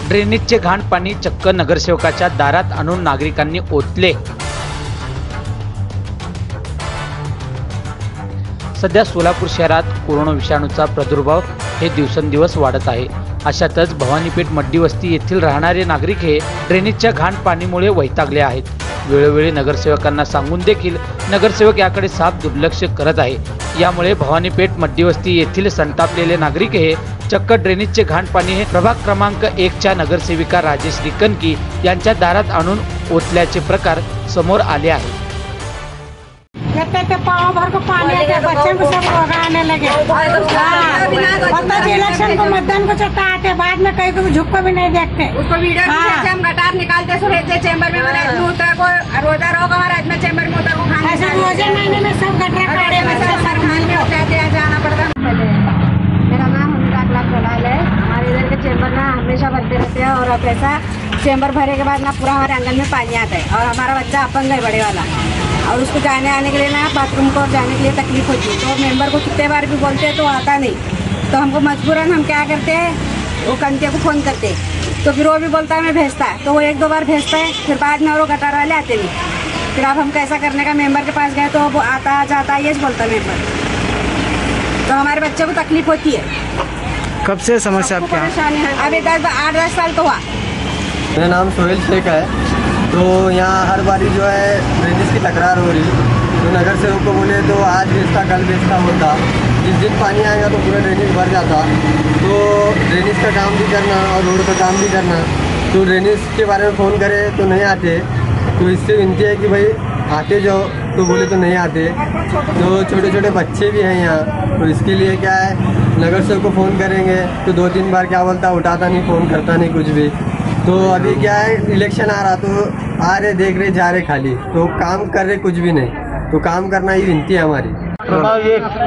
ड्रेनेजचे घाण पाणी चक्क नगरसेवकाच्या दारात आणून नागरिकांनी ओतले। सध्या सोलापूर शहरात कोरोना विषाणूचा प्रादुर्भाव हे दिवसेंदिवस वाढत आहे। अशातच भवानीपेठ मड्डी वस्ती येथील राहणारे नागरिक हे ड्रेनेजच्या घाण पाणीमुळे वैतागले आहेत। वेळोवेळी नगरसेवकांना सांगून देखील नगरसेवक याकडे साफ दुर्लक्ष करत आहे। यामुळे भवानीपेठ मड्डी वस्ती येथील संतापलेले नागरिक हे चक्क ड्रेनेजचे घाण पाणी हे प्रभाग क्रमांक 1 च्या नगरसेविका राजेश्री कनकी यांच्या दारात आणून ओतल्याचे प्रकार समोर आले आहेत। पाँव भर को पानी आते, बच्चे को सब रोगा आने लगे। इलेक्शन को मतदान को चलता आते, बाद में कहीं को झुक को भी नहीं देखते। उसको वीडियो से हम गटार निकालते सुरेते चेंबर में हमारे उतर को रोजा रोग हमारा में चेंबर में उतर को खाने ऐसा रोजे महीने में सब गटर काटे बच्चे सरकार में जाते हैं, जाना पड़ता। मेरा नाम अनुराग लाल दलाल है। हमारे इधर के चेंबर ना हमेशा भरते रहते हैं और अब ऐसा चेंबर भरे के बाद ना पूरा हमारे आंगन में पानी आता है और हमारा बच्चा अपंग है बड़े वाला और उसको जाने आने के लिए ना बाथरूम को जाने के लिए तकलीफ होती है। तो मेंबर को कितने बार भी बोलते हैं तो आता नहीं, तो हमको मजबूरन हम क्या करते हैं, वो कंतिया को फ़ोन करते हैं तो फिर वो भी बोलता है मैं भेजता है, तो वो 1-2 बार भेजता है, फिर बाद में वो गटार वाले आते नहीं। फिर अब हम कैसा करने का, मेंबर के पास गए तो वो आता जाता ये बोलता मेंबर, तो हमारे बच्चे को तकलीफ होती है। कब से समस्या आपके परेशानी है? अभी 8-10 साल तो हुआ। मेरा नाम सोहेल शेख है। तो यहाँ हर बारी जो है ड्रेनेज की तकरार हो रही, तो नगर सेवक को बोले तो आज भेजता कल भेजता होता, जिस दिन पानी आएगा तो पूरा ड्रेनेज भर जाता। तो ड्रेनेज का काम भी करना और रोड का काम भी करना, तो ड्रेनेज के बारे में फ़ोन करे तो नहीं आते। तो इससे विनती है कि भाई आते जाओ, तो बोले तो नहीं आते। तो छोटे छोटे बच्चे भी हैं यहाँ, तो इसके लिए क्या है, नगर सेवक को फ़ोन करेंगे तो 2-3 बार क्या बोलता, उठाता नहीं, फ़ोन करता नहीं कुछ भी। तो अभी क्या है, इलेक्शन आ रहा, तो आ रहे देख रहे जा रहे खाली, तो काम कर रहे कुछ भी नहीं। तो काम करना ही विनती है हमारी। प्रभाग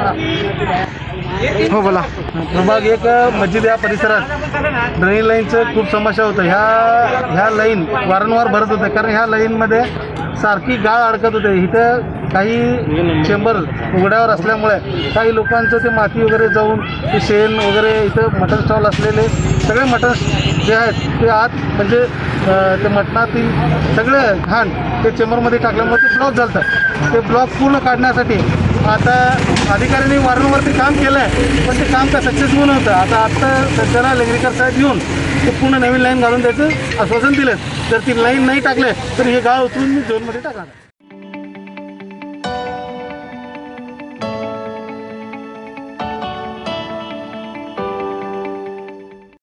1 हो बोला। प्रभाग 1 मस्जिद या परिसरात ड्रेनेज लाईनचं खूप समस्या होतं। ह्या लाईन वारंवार भरत होते, कारण ह्या लाईनमध्ये सारखी गाळ अडकत होते। इथं काही चेंबर उघड्यावर असल्यामुळे काही लोकांचं ते माती वगैरे जाऊन ते शेण वगैरे, इथं मटण स्टॉल असलेले सगळे मटण जे आहेत ते आत म्हणजे ते मटणातील सगळे घाण ते चेंबरमध्ये टाकल्यामुळे ते ब्लॉक झालं। ते ब्लॉक पूर्ण काढण्यासाठी आता अधिकाऱ्यांनी वारंवार ते काम केलं आहे, पण ते काम काय सक्सेसफुल नव्हतं। आता सध्याला लेंगरेकर साहेब येऊन ते पूर्ण नवीन लाईन घालून द्यायचं आश्वासन दिलं। जर ती लाईन नाही टाकले तर हे गाव उचलून मी झोनमध्ये टाकणार।